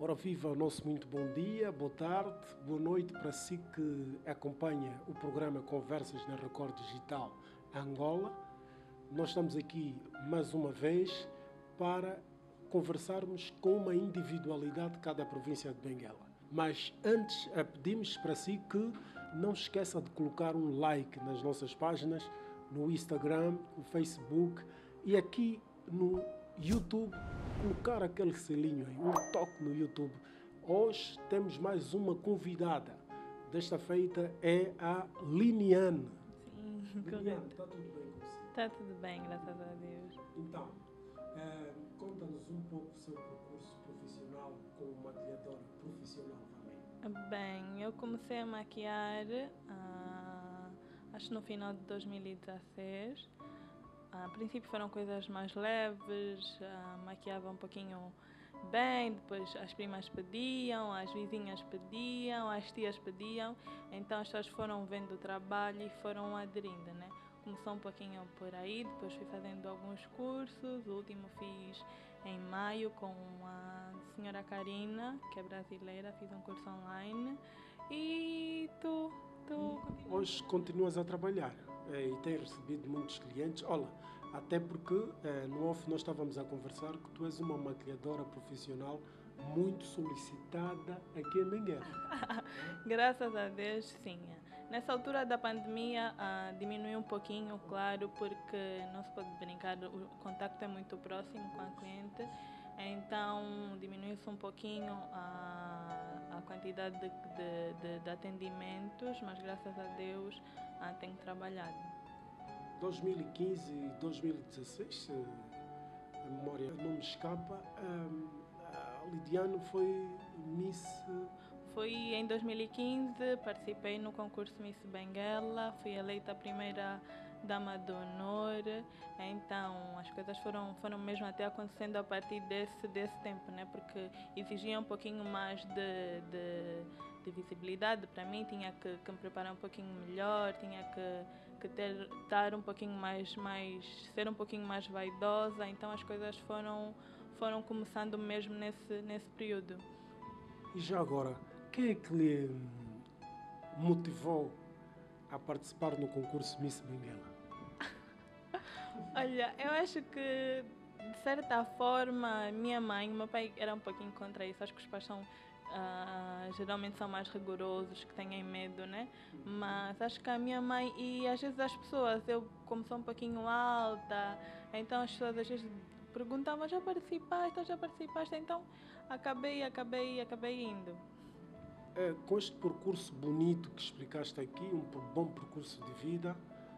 Ora viva o nosso muito bom dia, boa tarde, boa noite para si que acompanha o programa Conversas na Record Digital Angola. Nós estamos aqui mais uma vez para conversarmos com uma individualidade de cada província de Benguela. Mas antes pedimos para si que não esqueça de colocar um like nas nossas páginas, no Instagram, no Facebook e aqui no YouTube, colocar aquele selinho aí, um toque no YouTube. Hoje temos mais uma convidada. Desta feita é a Liniane. Sim, Liniane, correto. está tudo bem com você? Está tudo bem, graças a Deus. Então, conta-nos um pouco o seu percurso profissional como maquilhadora profissional também. Bem, eu comecei a maquiar, acho no final de 2016. A princípio foram coisas mais leves, maquiava um pouquinho bem, depois as primas pediam, as vizinhas pediam, as tias pediam, então as pessoas foram vendo o trabalho e foram aderindo, né? Começou um pouquinho por aí, depois fui fazendo alguns cursos, o último fiz em maio com a senhora Karina, que é brasileira, fiz um curso online e tu Hoje continuas a trabalhar e tens recebido muitos clientes. Olha, até porque no off nós estávamos a conversar que tu és uma maquilhadora profissional muito solicitada aqui em Benguela. Graças a Deus, sim. Nessa altura da pandemia diminuiu um pouquinho, claro, porque não se pode brincar, o contacto é muito próximo com a cliente, então diminuiu-se um pouquinho a quantidade de atendimentos, mas graças a Deus tenho trabalhado. 2015 e 2016, se a memória não me escapa, a Lidiane foi Miss... Fui em 2015, participei no concurso Miss Benguela, fui eleita a primeira dama de honor, então as coisas foram mesmo até acontecendo a partir desse tempo, né? Porque exigia um pouquinho mais de visibilidade para mim, tinha que me preparar um pouquinho melhor, tinha que estar um pouquinho mais, ser um pouquinho mais vaidosa, então as coisas foram começando mesmo nesse período. E já agora, quem é que lhe motivou a participar no concurso Miss Benguela? Olha, eu acho que, de certa forma, minha mãe e meu pai eram um pouquinho contra isso. Acho que os pais geralmente são mais rigorosos, que têm medo, né? Mas acho que a minha mãe e às vezes as pessoas, eu como sou um pouquinho alta, então as pessoas às vezes perguntavam, já participaste? Então acabei indo. Com este percurso bonito que explicaste aqui, um bom percurso de vida,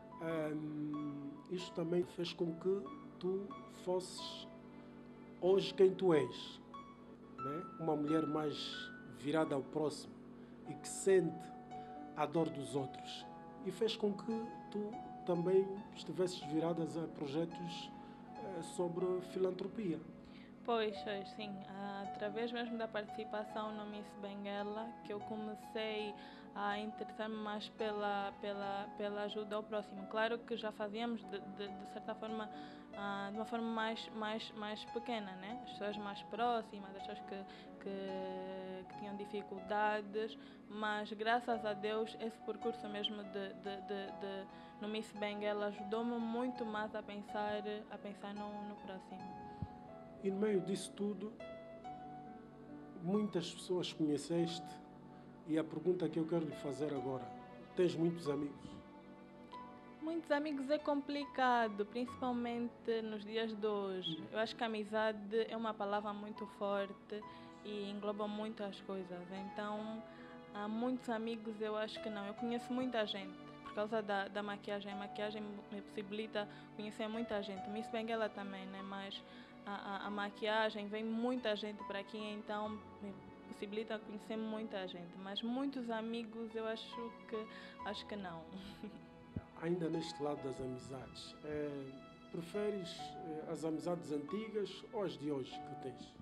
isto também fez com que tu fosses hoje quem tu és, né? Uma mulher mais virada ao próximo e que sente a dor dos outros, e fez com que tu também estivesses viradas a projetos sobre filantropia. Pois, sim. Através mesmo da participação no Miss Benguela, que eu comecei a interessar-me mais pela ajuda ao próximo. Claro que já fazíamos, de certa forma, de uma forma mais pequena, né? As pessoas mais próximas, as pessoas que tinham dificuldades, mas graças a Deus esse percurso mesmo no Miss Benguela ajudou-me muito mais a pensar no próximo. E no meio disso tudo, muitas pessoas conheceste, e a pergunta que eu quero lhe fazer agora, tens muitos amigos? Muitos amigos é complicado, principalmente nos dias de hoje. Eu acho que a amizade é uma palavra muito forte e engloba muitas coisas. Então, há muitos amigos, eu acho que não. Eu conheço muita gente por causa da maquiagem. A maquiagem me possibilita conhecer muita gente. Miss Benguela também, né? Mas a maquiagem vem muita gente para aqui, então me possibilita conhecer muita gente. Mas muitos amigos, eu acho que não. Ainda neste lado das amizades, preferes as amizades antigas ou as de hoje que tens?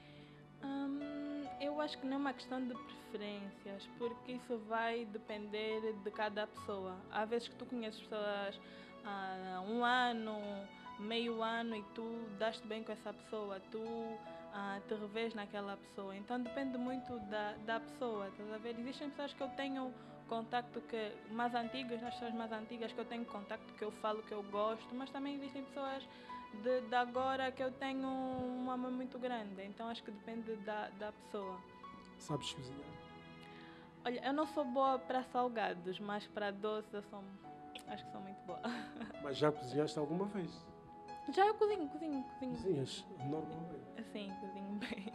Eu acho que não é uma questão de preferências, porque isso vai depender de cada pessoa. Há vezes que tu conheces pessoas há um ano, meio ano e tu daste bem com essa pessoa, tu te revês naquela pessoa. Então depende muito da pessoa, estás a ver? Existem pessoas que eu tenho contacto mais antigas, nas pessoas mais antigas que eu tenho contacto, que eu falo que eu gosto, mas também existem pessoas de agora que eu tenho um amor muito grande. Então acho que depende da pessoa. Sabes cozinhar? Olha, eu não sou boa para salgados, mas para doces acho que sou muito boa. Mas já cozinhaste alguma vez? Já eu cozinho. Cozinhas normalmente? Sim, cozinho bem.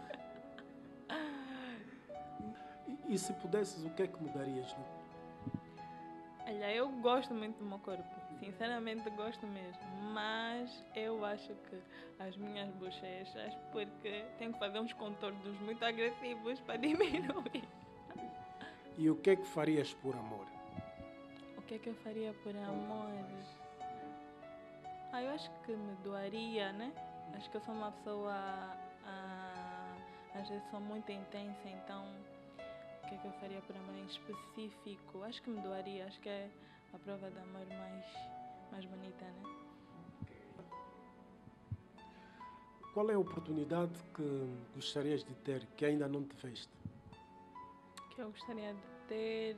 E se pudesses, o que é que mudarias? Olha, eu gosto muito do meu corpo. Sinceramente gosto mesmo. Mas eu acho que as minhas bochechas, porque tenho que fazer uns contornos muito agressivos para diminuir. E o que é que farias por amor? O que é que eu faria por amor? Eu acho que me doaria, né? Acho que eu sou uma pessoa, às vezes sou muito intensa, então o que é que eu faria por amor em específico? Acho que me doaria, acho que é a prova de amor mais bonita, né? Qual é a oportunidade que gostarias de ter que ainda não te veste? Que eu gostaria de ter...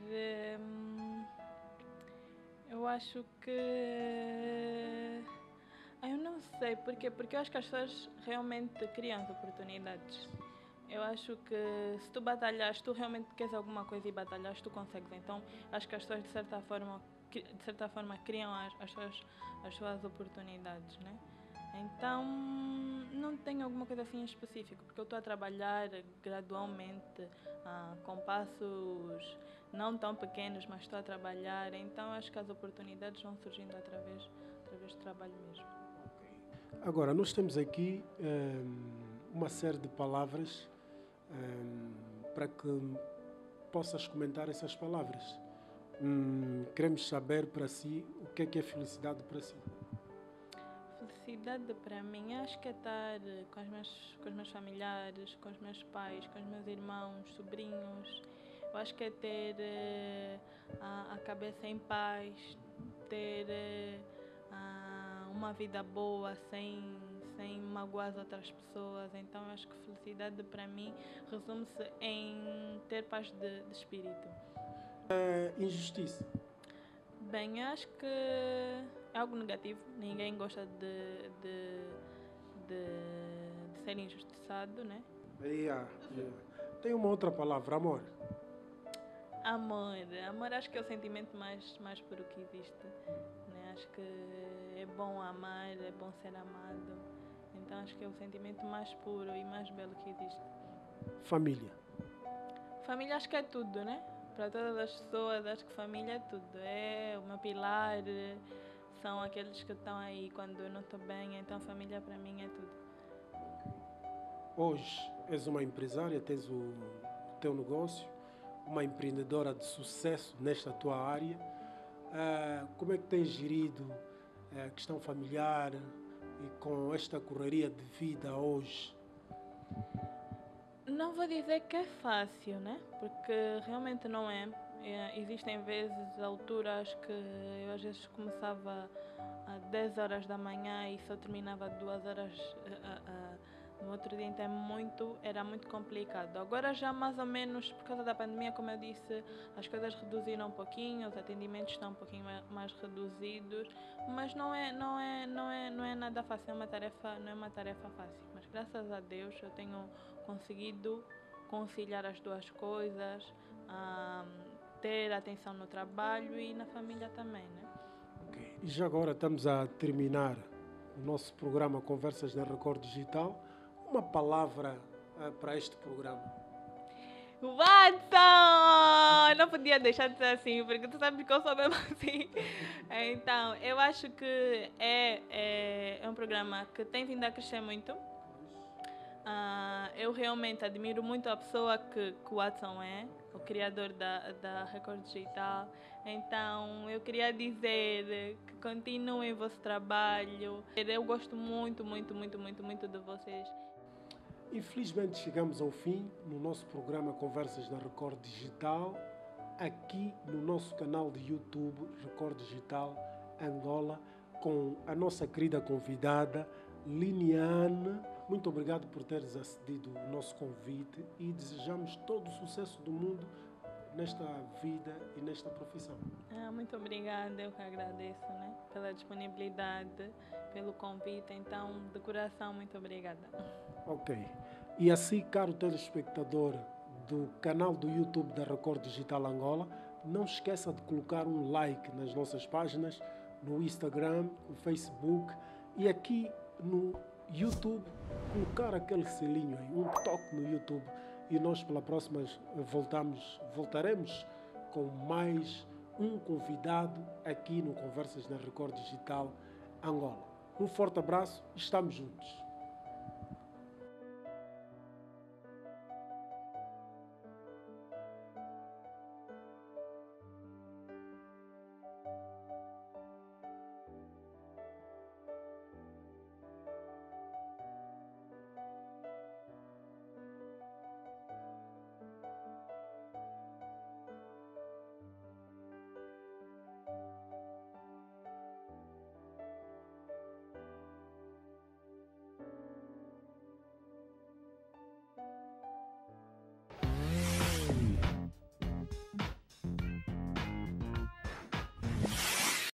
eu acho que... eu não sei, porquê? Porque eu acho que as pessoas realmente criam as oportunidades. Eu acho que se tu batalhas, tu realmente queres alguma coisa e batalhas, tu consegues. Então, acho que as pessoas de certa forma criam as suas oportunidades, né? Então, não tenho alguma coisa assim em específico, porque eu estou a trabalhar gradualmente, com passos não tão pequenos, mas estou a trabalhar. Então, acho que as oportunidades vão surgindo através do trabalho mesmo. Agora, nós temos aqui uma série de palavras para que possas comentar essas palavras. Queremos saber para si o que é felicidade para si. Felicidade para mim, acho que é estar com os meus familiares, com os meus pais, com os meus irmãos, sobrinhos. Eu acho que é ter a cabeça em paz, ter uma vida boa, sem magoar as outras pessoas. Então, eu acho que felicidade para mim resume-se em ter paz de espírito. Injustiça. Bem, eu acho que é algo negativo. Ninguém gosta de ser injustiçado, né? Tem uma outra palavra, amor. Amor acho que é o sentimento mais puro que existe, né? Acho que é bom amar, é bom ser amado. Então acho que é o sentimento mais puro e mais belo que existe. Família. Família acho que é tudo, né? Para todas as pessoas, acho que família é tudo. É o meu pilar, são aqueles que estão aí quando eu não estou bem. Então família para mim é tudo. Hoje és uma empresária, tens o teu negócio, uma empreendedora de sucesso nesta tua área. Como é que tens gerido a questão familiar e com esta correria de vida hoje? Não vou dizer que é fácil, né? Porque realmente não é. Existem vezes, alturas que eu às vezes começava às 10 horas da manhã e só terminava 2 horas no outro dia, então era muito complicado. Agora já mais ou menos, por causa da pandemia, como eu disse, as coisas reduziram um pouquinho, os atendimentos estão um pouquinho mais reduzidos, mas não é nada fácil, não é uma tarefa fácil. Mas graças a Deus eu tenho conseguido conciliar as duas coisas, ter atenção no trabalho e na família também, né? Okay. E já agora estamos a terminar o nosso programa Conversas na Record Digital. Uma palavra para este programa. Watson! Não podia deixar de ser assim, porque tu sabes que eu sou mesmo assim. Então, eu acho que é um programa que tem vindo a crescer muito. Eu realmente admiro muito a pessoa que o Watson é, o criador da Record Digital. Então, eu queria dizer que continuem o vosso trabalho. Eu gosto muito, muito, muito, muito, muito de vocês. Infelizmente chegamos ao fim no nosso programa Conversas da Record Digital, aqui no nosso canal de YouTube Record Digital Angola, com a nossa querida convidada Liniane Muito obrigado por teres acedido ao nosso convite e desejamos todo o sucesso do mundo nesta vida e nesta profissão. Muito obrigada, eu que agradeço, né, pela disponibilidade, pelo convite. Então, de coração, muito obrigada. Ok. E assim, caro telespectador do canal do YouTube da Record Digital Angola, não esqueça de colocar um like nas nossas páginas, no Instagram, no Facebook e aqui no YouTube, colocar aquele selinho aí, um toque no YouTube, e nós pela próxima voltaremos com mais um convidado aqui no Conversas na Record Digital Angola. Um forte abraço, estamos juntos.